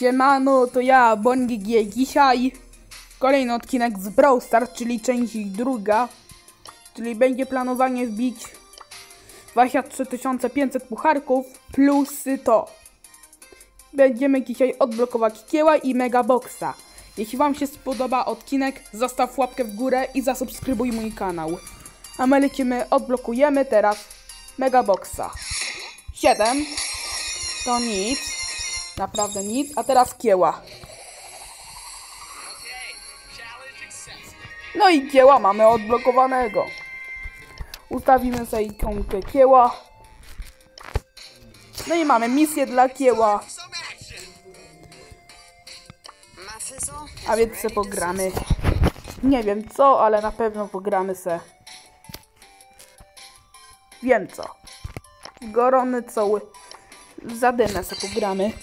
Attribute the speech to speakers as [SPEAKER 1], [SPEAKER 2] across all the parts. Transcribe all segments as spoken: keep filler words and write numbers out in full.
[SPEAKER 1] Siemano, to ja, BonGG. Dzisiaj kolejny odcinek z Brawl Stars, czyli część druga. Czyli będzie planowanie wbić dwadzieścia trzy tysiące pięćset pucharków plus to. Będziemy dzisiaj odblokować kieła i megaboxa. Jeśli wam się spodoba odcinek, zostaw łapkę w górę i zasubskrybuj mój kanał. A my lecimy, odblokujemy teraz megaboxa. siedem. To nic. Naprawdę nic. A teraz kieła. No i kieła mamy odblokowanego. Ustawimy sobie ikonkę kieła. No i mamy misję dla kieła. A więc se pogramy. Nie wiem co, ale na pewno pogramy se. Wiem co. Gorony cały. Zadymę se pogramy.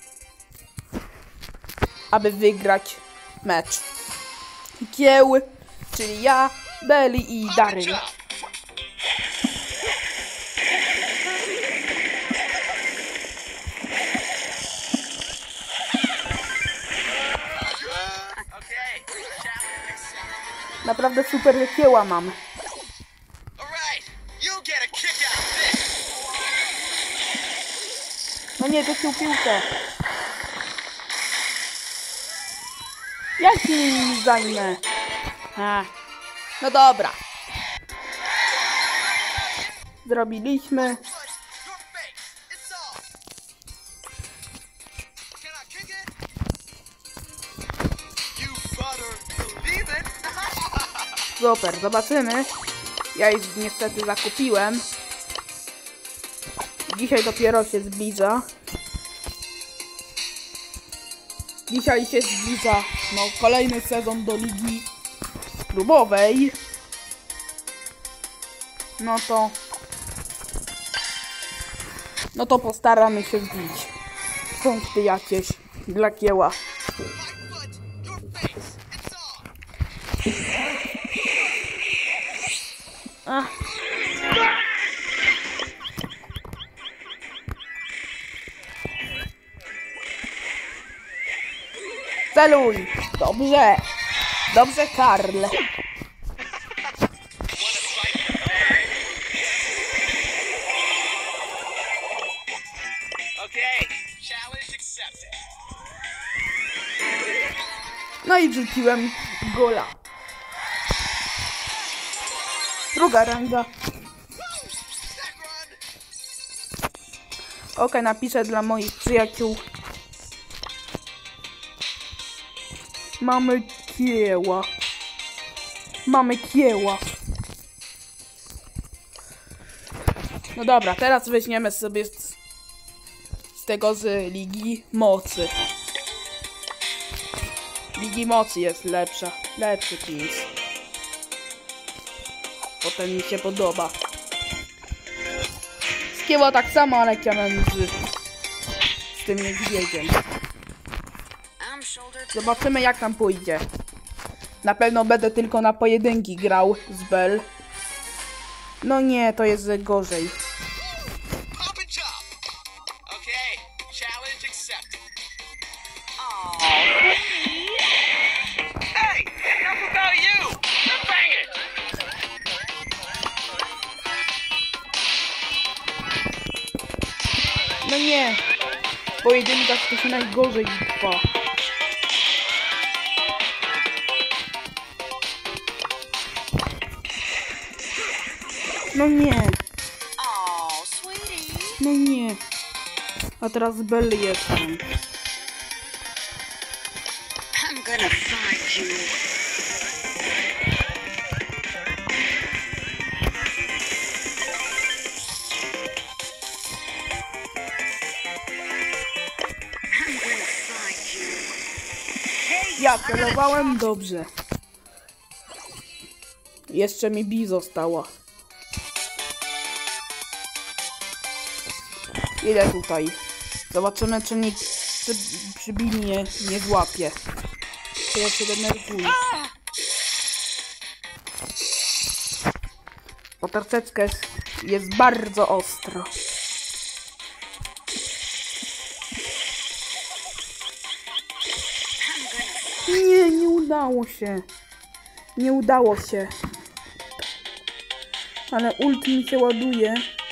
[SPEAKER 1] Aby wygrać mecz. Kieł, czyli ja, Belly i Daryl. Naprawdę super kieła mam. No nie, to się piłkę. Ja się nim zajmę. A. No dobra. Zrobiliśmy. Super, zobaczymy. Ja już niestety zakupiłem. Dzisiaj dopiero się zbliża. Dzisiaj się zbliża no, kolejny sezon do ligi klubowej. No to... No to postaramy się wbić punkty jakieś dla kieła. Ach. Celuj! Dobrze! Dobrze, Karl! No i wrzuciłem gola. Druga ranga. Ok, napiszę dla moich przyjaciół. Mamy kieła. Mamy kieła. No dobra, teraz weźmiemy sobie z, z tego z Ligi Mocy. Ligi Mocy jest lepsza. Lepszy team. Potem mi się podoba. Z kieła tak samo, ale ja mam z, z tym niedźwiedziem. Zobaczymy jak tam pójdzie. Na pewno będę tylko na pojedynki grał z Bell. No nie, to jest gorzej. No nie. W pojedynkach to się najgorzej trwa. No nie. No nie. A teraz Belly jestem. Ja celowałem dobrze. Jeszcze mi Bi została. Idę tutaj. Zobaczymy, czy nikt przy, przy Bi mnie nie złapie. To ja się denerwuję. Bo troszeczkę jest, jest bardzo ostro. udało się. Nie udało się. Ale ult mi się ładuje.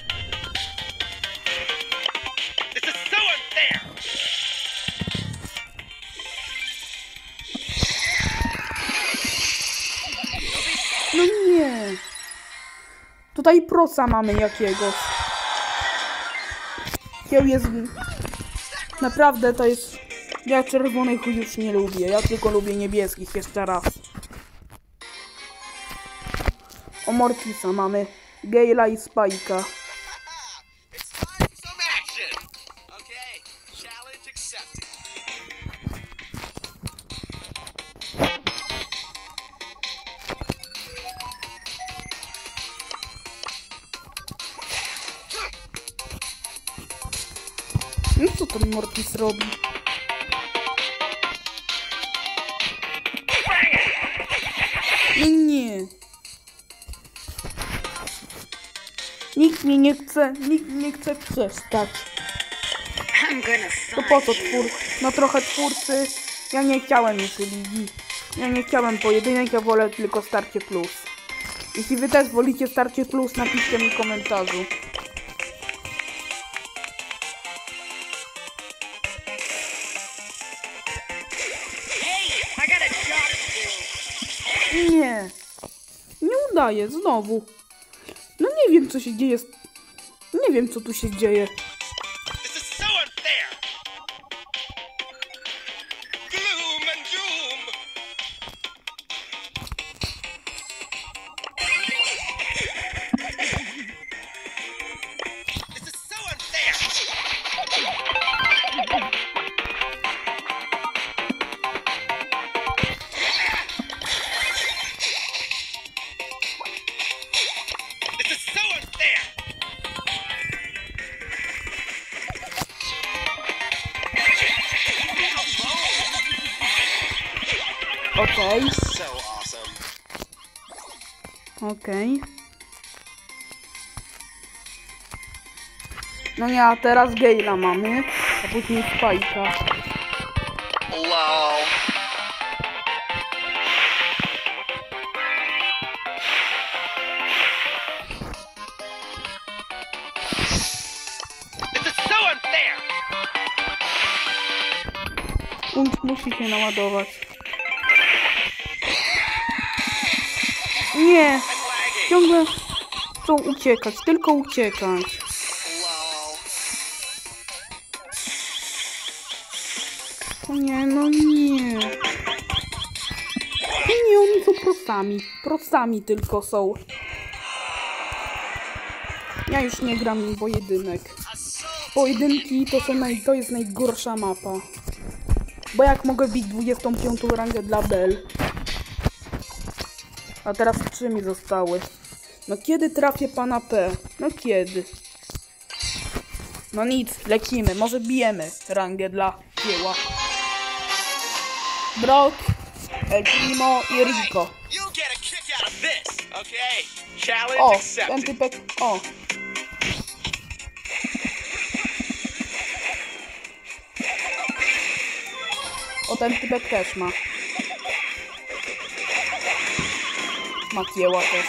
[SPEAKER 1] No nie. Tutaj prosa mamy jakiegoś. Kieł jest... Naprawdę to jest... Ja czerwonych już nie lubię. Ja tylko lubię niebieskich jeszcze raz. O Mortisa mamy. Gale'a i Spike'a. No co ten Mortis robi? No nie. Nikt mnie nie chce, nikt nie chce przestać. To po co twór? No trochę twórcy. Ja nie chciałem już ligi. Ja nie chciałem pojedynek, ja wolę tylko starcie plus. Jeśli wy też wolicie starcie plus, napiszcie mi w komentarzu. Nie. Nie udaje, znowu. No nie wiem, co się dzieje. Nie wiem, co tu się dzieje. Okej. Okej. No nie, a teraz Gale'a mamy, a później Spike'a.
[SPEAKER 2] Lol. This is so unfair.
[SPEAKER 1] Ult musi się naładować. Nie! Ciągle chcą uciekać, tylko uciekać. O nie, no nie. Nie, oni są prostami. Prostami tylko są. Ja już nie gram w pojedynek. Pojedynki to, są naj, to jest najgorsza mapa. Bo jak mogę bić dwudziestą piątą rangę dla Bell? A teraz trzy mi zostały. No kiedy trafię pana P? No kiedy? No nic, lecimy. Może bijemy rangę dla Kieła. Brock, El Primo i Rico. O, ten typek... O. O, ten typek też ma. Ma Kieła też.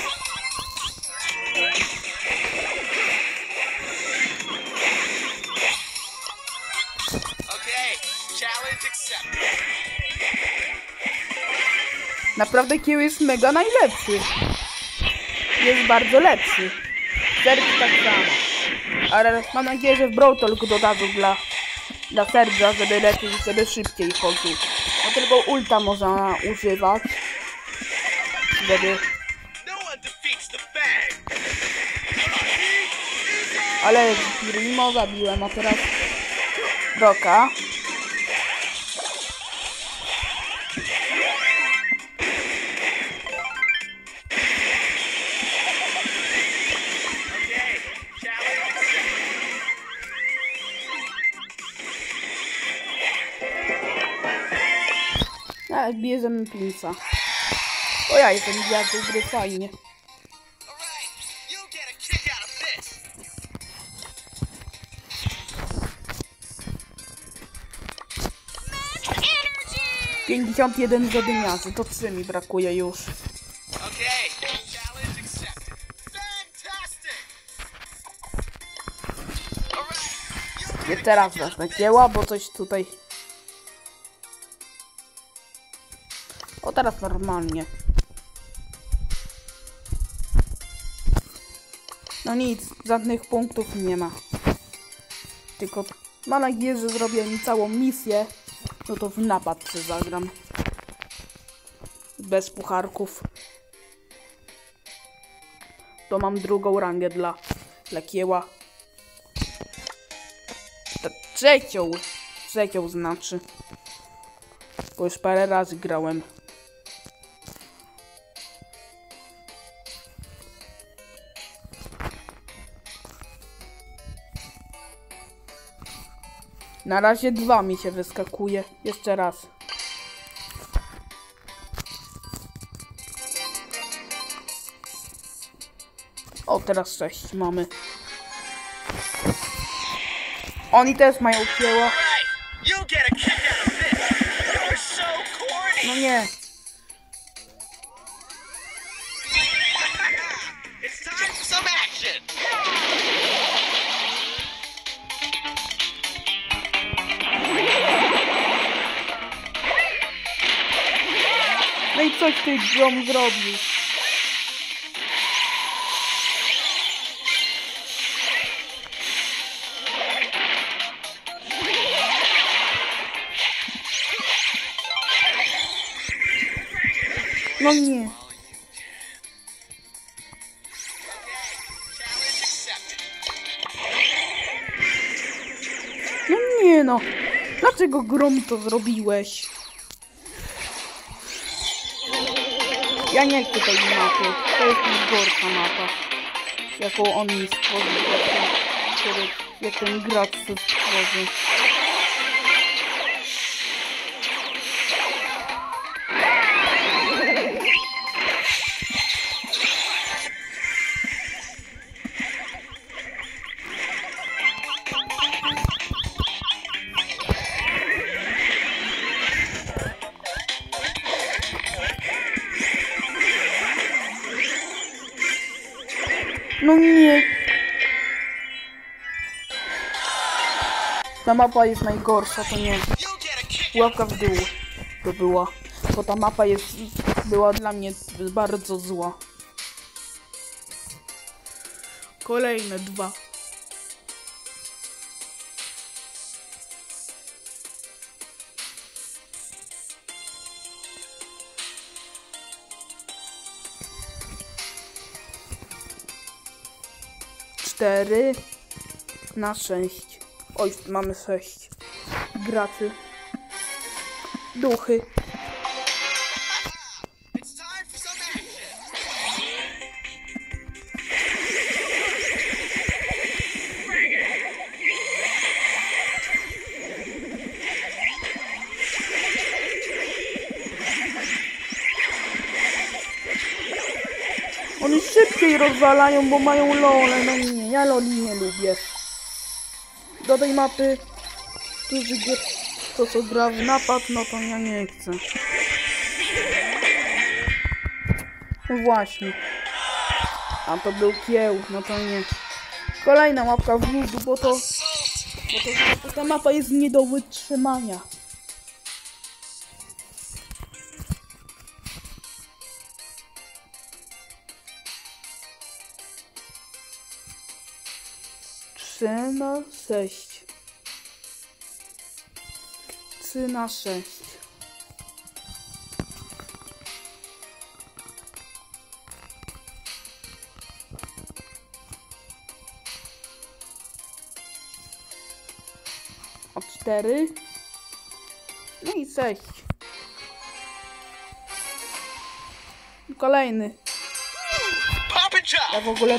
[SPEAKER 1] Naprawdę Kieł jest mega najlepszy. Jest bardzo lepszy. Serge tak samo. Ale mam nadzieję, że w Brawl Talk dodadzą dla, dla Serge'a, żeby lepiej, żeby szybciej chodził. No tylko ulta można używać. Żeby... Ale Primo zabiłem, a teraz Brocka. A, bierzemy Prince'a. O ja jestem gwiazdą gry, fajnie. pięćdziesiąt jeden zadymiarzy, to trzy mi brakuje już. Nie teraz wezmę kieła, bo coś tutaj... O, teraz normalnie. No nic, żadnych punktów nie ma. Tylko mam nadzieję, że zrobię mi całą misję. No to w napad się zagram. Bez pucharków. To mam drugą rangę dla, dla kieła. To trzecią. Trzecią znaczy. Bo już parę razy grałem. Na razie dwa mi się wyskakuje. Jeszcze raz. O, teraz sześć mamy. Oni też mają kieło. No nie. No i coś ty John zrobił. No nie. No nie no. Dlaczego Grom to zrobiłeś? Ja nie chcę tej mapy. To jest najgorsza mapa, jaką on mi stworzył, jak ten, jak ten gracz się stworzy. No nie. Ta mapa jest najgorsza, to nie. Łapka w dół to była. Bo ta mapa jest, była dla mnie bardzo zła. Kolejne dwa. Cztery na sześć. Oj, mamy sześć graczy. Duchy. Oni szybciej rozwalają, bo mają lole. No nie, ja loli nie lubię. Do tej mapy, którzy to co gra w napad, no to ja nie chcę. No właśnie. A to był kieł, no to nie. Kolejna mapka w ludu, bo to, bo to, bo ta mapa jest nie do wytrzymania. Trzy na sześć. Trzy na sześć. O cztery. No i sześć. Kolejny. Ja w ogóle...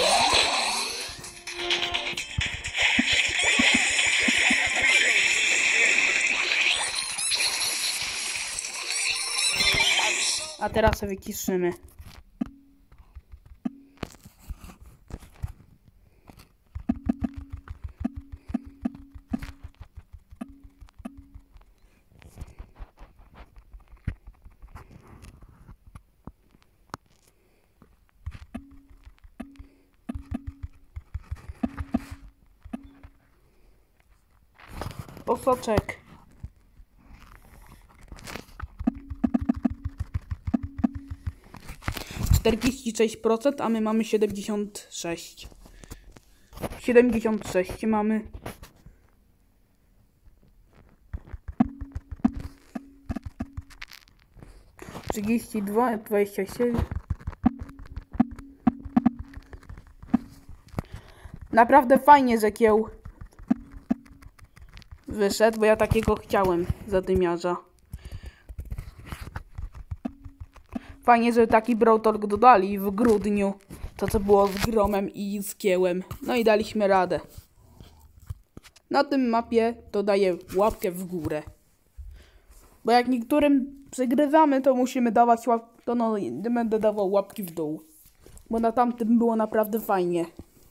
[SPEAKER 1] A teraz sobie kiszymy. Osoczek. czterdzieści sześć procent, a my mamy siedemdziesiąt sześć. siedemdziesiąt sześć mamy. trzydzieści dwa, dwadzieścia siedem. Naprawdę fajnie, że kieł wyszedł, bo ja takiego chciałem zadymiarza. Fajnie, że taki Brawl Talk dodali w grudniu. To co było z Gromem i z Kiełem. No i daliśmy radę. Na tym mapie to daję łapkę w górę. Bo jak niektórym przegrywamy, to musimy dawać łapkę. To no, będę dawał łapki w dół. Bo na tamtym było naprawdę fajnie.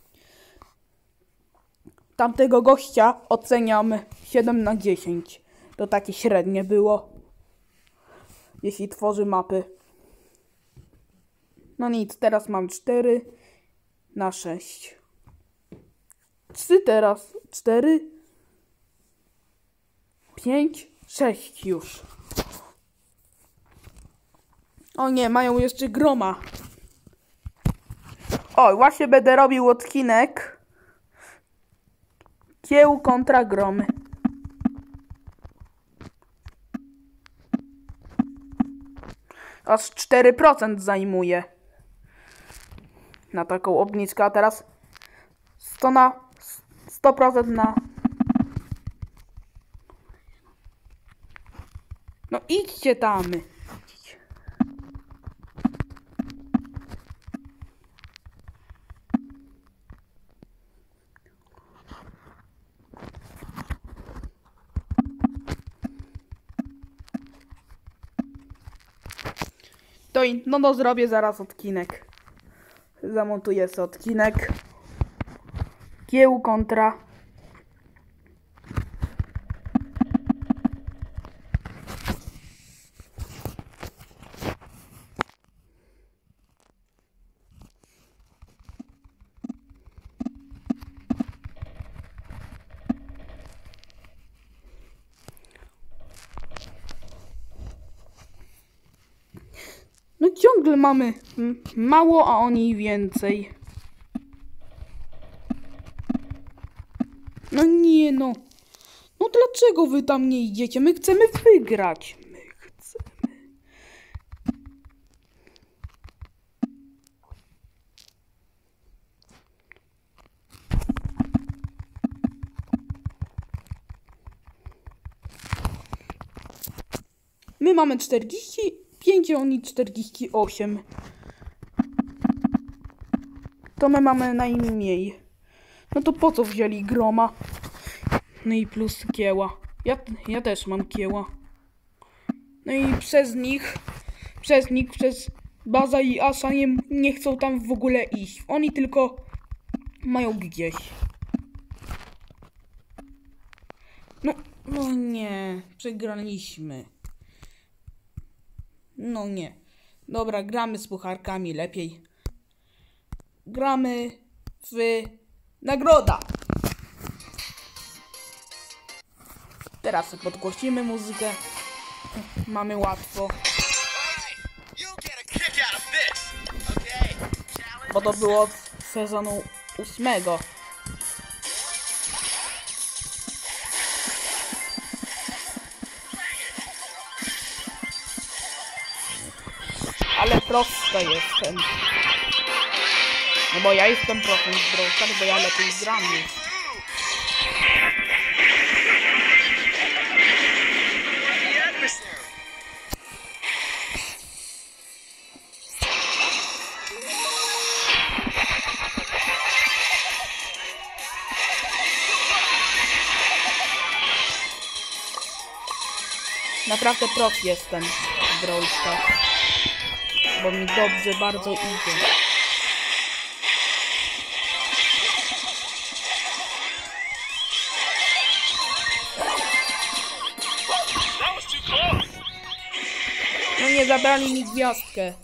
[SPEAKER 1] Tamtego gościa oceniam siedem na dziesięć. To takie średnie było. Jeśli tworzy mapy. No nic, teraz mam cztery na sześć. trzy teraz. cztery. pięć. sześć już. O nie, mają jeszcze Groma. O, właśnie będę robił odcinek Kieł kontra Gromy. Aż cztery procent zajmuje na taką obniżkę, a teraz sto na sto procent na... No idźcie tam. To i no, no zrobię zaraz odcinek. Zamontuję sobie odcinek. Kieł kontra no ciągle mamy mało, a oni więcej. No nie no. No dlaczego wy tam nie idziecie? My chcemy wygrać. My chcemy. My mamy czterdzieści pięć, a oni czterdzieści osiem. To my mamy najmniej. No to po co wzięli Groma? No i plus Kieła. Ja, ja też mam Kieła. No i przez nich, przez nich, przez Baza i Asha nie, nie chcą tam w ogóle iść. Oni tylko mają gdzieś. No, no nie, przegraliśmy. No nie. Dobra, gramy z pucharkami lepiej. Gramy w nagroda. Teraz podgłosimy muzykę. Mamy łatwo. Bo to było od sezonu ósmego. Ale prosto jestem. No bo ja jestem profem w Brawl Stars, bo ja lepiej gram już. Naprawdę prof jestem w Brawl Stars, bo mi dobrze bardzo idzie. No nie, zabrali mi gwiazdkę.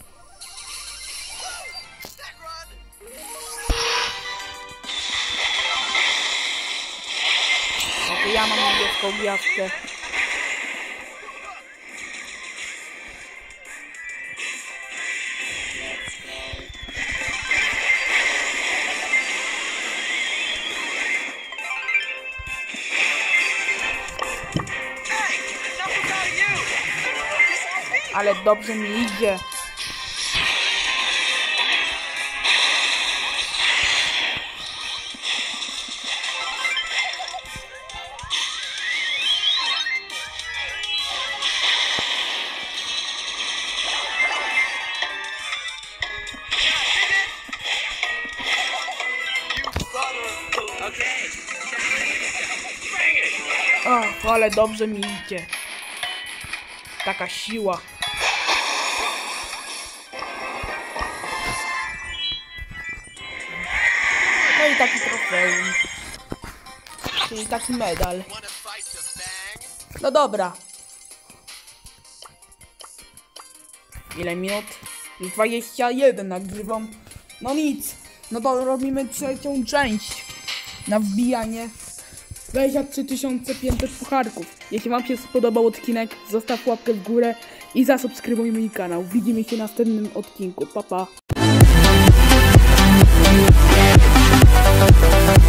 [SPEAKER 1] No to ja mam niebieską niebieską gwiazdkę. Ale dobrze mi idzie. O, ale dobrze mi idzie. Taka siła. No i taki trofeum. Czyli taki medal. No dobra. Ile minut? Już dwadzieścia jeden nagrywam. No nic. No to robimy trzecią część. Na wbijanie dwadzieścia trzy tysiące pięćset pucharków. Jeśli wam się spodobał odcinek, zostaw łapkę w górę i zasubskrybuj mój kanał. Widzimy się w następnym odcinku. Pa, pa.